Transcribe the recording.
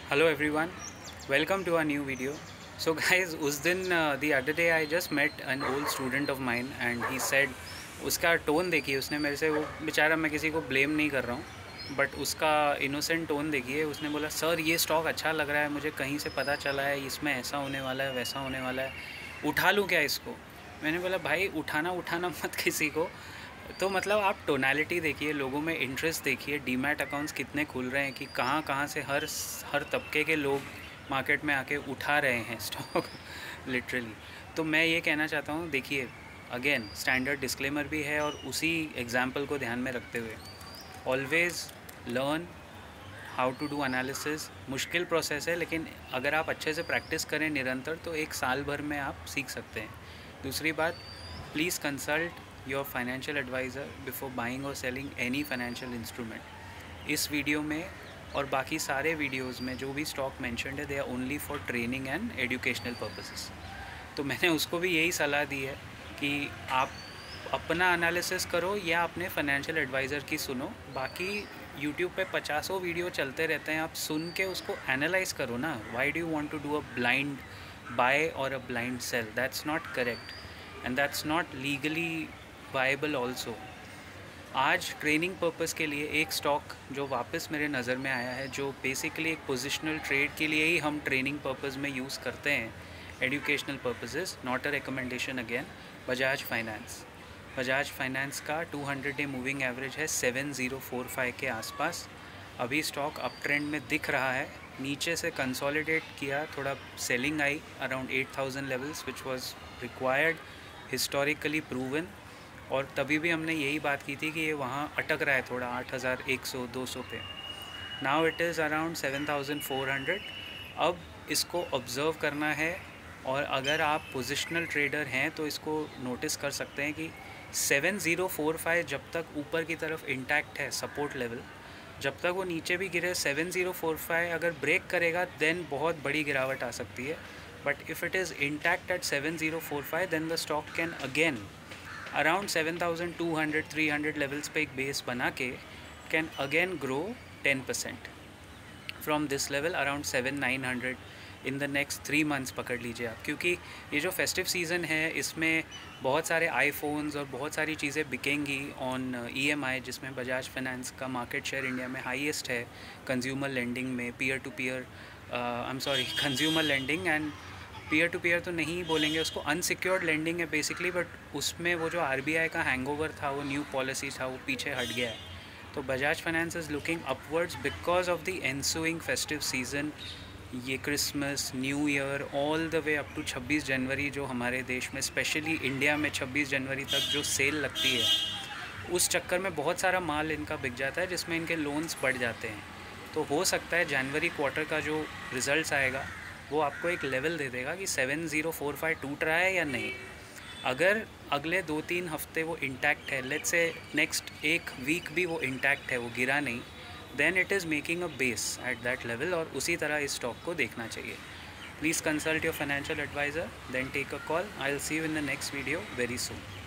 Hello everyone, welcome to our new video. So guys, उस दिन the other day I just met an old student of mine and he said, उसका tone देखिए, उसने मेरे से, वो बेचारा, मैं किसी को ब्लेम नहीं कर रहा हूँ बट उसका इनोसेंट टोन देखिए। उसने बोला सर ये स्टॉक अच्छा लग रहा है, मुझे कहीं से पता चला है इसमें ऐसा होने वाला है वैसा होने वाला है, उठा लूँ क्या इसको। मैंने बोला भाई उठाना मत किसी को। तो मतलब आप टोनालिटी देखिए, लोगों में इंटरेस्ट देखिए, डीमैट अकाउंट्स कितने खुल रहे हैं कि कहाँ से हर तबके के लोग मार्केट में आके उठा रहे हैं स्टॉक लिटरली। तो मैं ये कहना चाहता हूँ, देखिए अगेन स्टैंडर्ड डिस्क्लेमर भी है और उसी एग्जांपल को ध्यान में रखते हुए always learn how to do analysis. मुश्किल प्रोसेस है लेकिन अगर आप अच्छे से प्रैक्टिस करें निरंतर तो एक साल भर में आप सीख सकते हैं। दूसरी बात, please consult your financial advisor before buying और सेलिंग एनी फाइनेंशियल इंस्ट्रूमेंट। इस वीडियो में और बाकी सारे वीडियोस में जो भी स्टॉक मेंशन्ड है they are only for training and educational purposes. तो मैंने उसको भी यही सलाह दी है कि आप अपना एनालिसिस करो या अपने फाइनेंशियल एडवाइज़र की सुनो। बाकी यूट्यूब पे 50 वीडियो चलते रहते हैं, आप सुन के उसको एनालाइज करो ना। Why do you want to do a blind buy और a blind sell? That's not correct and that's not legally viable also. आज ट्रेनिंग पर्पस के लिए एक स्टॉक जो वापस मेरे नज़र में आया है, जो बेसिकली एक पोजिशनल ट्रेड के लिए ही हम ट्रेनिंग पर्पस में यूज़ करते हैं, educational purposes, not a recommendation again. Bajaj finance. Bajaj finance का 200 डे मूविंग एवरेज है 7045 के आसपास। अभी स्टॉक अप ट्रेंड में दिख रहा है, नीचे से कंसोलिडेट किया, थोड़ा selling I around 8000 levels which was required, historically proven. और तभी भी हमने यही बात की थी कि ये वहाँ अटक रहा है थोड़ा 8100-200 पे। Now it is around 7400। अब इसको ऑब्ज़र्व करना है और अगर आप पोजिशनल ट्रेडर हैं तो इसको नोटिस कर सकते हैं कि 7045 जब तक ऊपर की तरफ इंटैक्ट है सपोर्ट लेवल, जब तक वो नीचे भी गिरे 7045 अगर ब्रेक करेगा देन बहुत बड़ी गिरावट आ सकती है। But if it is intact at 7045 then the stock can again around 7200-300 levels पे एक बेस बना के can again grow 10% from this level around 7900 in the next 3 months पकड़ लीजिए आप। क्योंकि ये जो फेस्टिव सीज़न है इसमें बहुत सारे आईफोन्स और बहुत सारी चीज़ें बिकेंगी ऑन EMI, जिसमें बजाज फाइनेंस का मार्केट शेयर इंडिया में हाईएस्ट है कंज्यूमर लेंडिंग में, peer to peer, consumer lending and peer to peer तो नहीं बोलेंगे उसको, अनसिक्योर्ड लेंडिंग है बेसिकली। बट उसमें वो जो RBI का हैंगओवर था, वो न्यू पॉलिसी था, वो पीछे हट गया है। तो Bajaj finance is looking upwards because of the ensuing festive season. ये Christmas, new year, all the way up to 26 January, जो हमारे देश में स्पेशली इंडिया में 26 जनवरी तक जो सेल लगती है, उस चक्कर में बहुत सारा माल इनका बिक जाता है जिसमें इनके लोन्स बढ़ जाते हैं। तो हो सकता है जनवरी क्वार्टर का जो रिज़ल्ट्स आएगा वो आपको एक लेवल दे देगा कि 7045 टूट रहा है या नहीं। अगर अगले 2-3 हफ्ते वो इंटैक्ट है, लेट्स से नेक्स्ट एक वीक भी वो इंटैक्ट है, वो गिरा नहीं, then it is making a base at that level और उसी तरह इस स्टॉक को देखना चाहिए। Please consult your financial advisor, then take a call. I will see you in the next video very soon.